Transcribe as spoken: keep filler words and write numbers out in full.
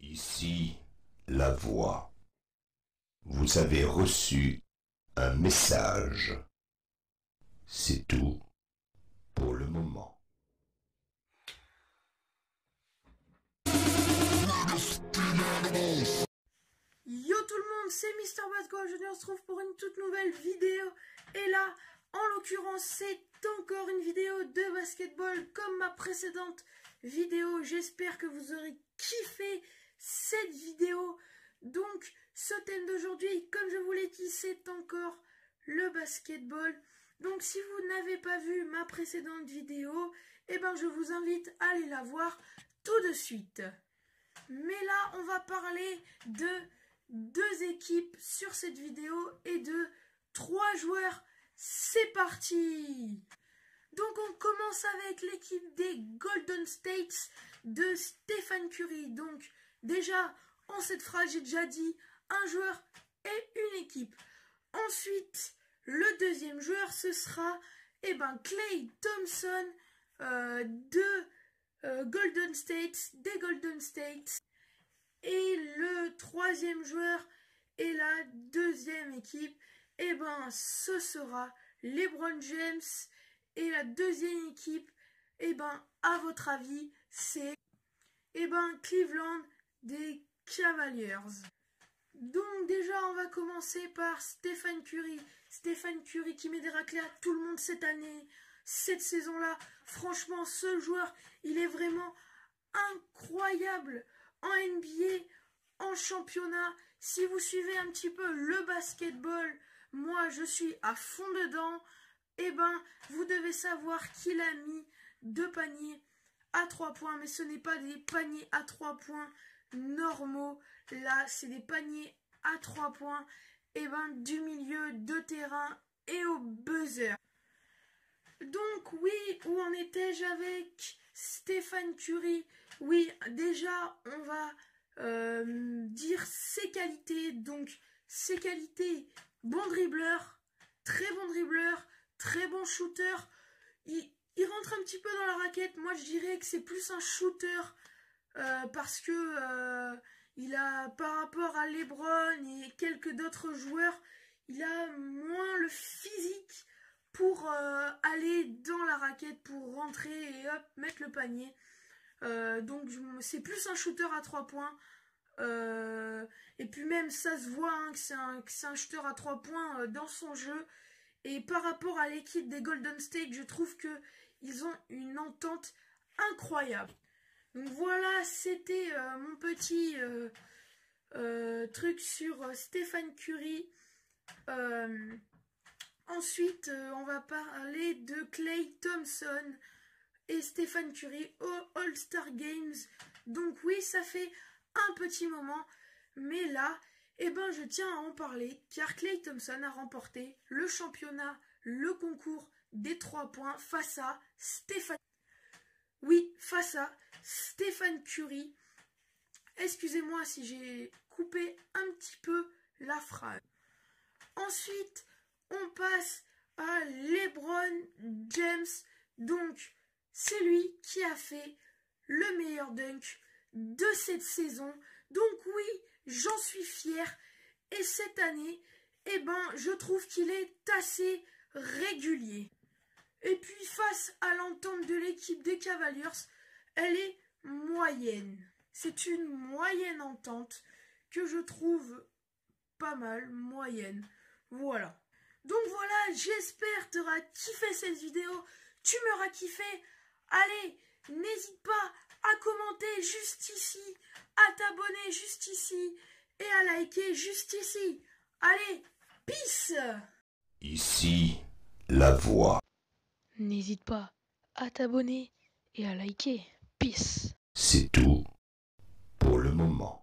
Ici, la voix. Vous avez reçu un message. C'est tout pour le moment. Yo tout le monde, c'est Mister Basketball, je on se retrouve pour une toute nouvelle vidéo. Et là, en l'occurrence, c'est encore une vidéo de basketball comme ma précédente vidéo. J'espère que vous aurez kiffé cette vidéo. Donc, ce thème d'aujourd'hui, comme je vous l'ai dit, c'est encore le basketball. Donc, si vous n'avez pas vu ma précédente vidéo, eh ben, je vous invite à aller la voir tout de suite. Mais là, on va parler de deux équipes sur cette vidéo et de trois joueurs. C'est parti! Donc on commence avec l'équipe des Golden State de Stephen Curry. Donc déjà, en cette phrase, j'ai déjà dit un joueur et une équipe. Ensuite, le deuxième joueur, ce sera eh ben, Klay Thompson euh, de euh, Golden State, des Golden State. Et le troisième joueur et la deuxième équipe, eh ben, ce sera LeBron James. Et la deuxième équipe, eh ben, à votre avis, c'est eh ben, Cleveland des Cavaliers. Donc déjà, on va commencer par Stephen Curry. Stephen Curry qui met des raclés à tout le monde cette année, cette saison-là. Franchement, ce joueur, il est vraiment incroyable en N B A, en championnat. Si vous suivez un petit peu le basketball, moi je suis à fond dedans. Eh ben, vous devez savoir qu'il a mis deux paniers à trois points, mais ce n'est pas des paniers à trois points normaux. Là, c'est des paniers à trois points, eh ben, du milieu de terrain et au buzzer. Donc oui, où en étais-je avec Stephen Curry? Oui, déjà, on va euh, dire ses qualités. Donc, ses qualités, bon dribbleur, très bon dribbleur, très bon shooter. Il, il rentre un petit peu dans la raquette. Moi, je dirais que c'est plus un shooter euh, parce que euh, il a, par rapport à LeBron et quelques d'autres joueurs, il a moins le physique pour euh, aller dans la raquette, pour rentrer et hop, mettre le panier. Euh, donc c'est plus un shooter à trois points. Euh, et puis même ça se voit hein, que c'est un, un shooter à trois points euh, dans son jeu. Et par rapport à l'équipe des Golden State, je trouve que ils ont une entente incroyable. Donc voilà, c'était euh, mon petit euh, euh, truc sur euh, Stephen Curry. Euh, Ensuite, euh, on va parler de Klay Thompson et Stephen Curry au All-Star Games. Donc oui, ça fait un petit moment, mais là, eh ben, je tiens à en parler, car Klay Thompson a remporté le championnat, le concours des trois points face à Stephen... Oui, face à Stephen Curry. Excusez-moi si j'ai coupé un petit peu la phrase. Ensuite, on passe à LeBron James. Donc, c'est lui qui a fait le meilleur dunk de cette saison. Donc oui, j'en suis fier. Et cette année, eh ben, je trouve qu'il est assez régulier. Et puis, face à l'entente de l'équipe des Cavaliers, elle est moyenne. C'est une moyenne entente que je trouve pas mal, moyenne. Voilà. Donc voilà, j'espère que tu auras kiffé cette vidéo. Tu m'auras kiffé. Allez, n'hésite pas à commenter juste ici, à t'abonner juste ici et à liker juste ici. Allez, peace! Ici, la voix. N'hésite pas à t'abonner et à liker. Peace. C'est tout pour le moment.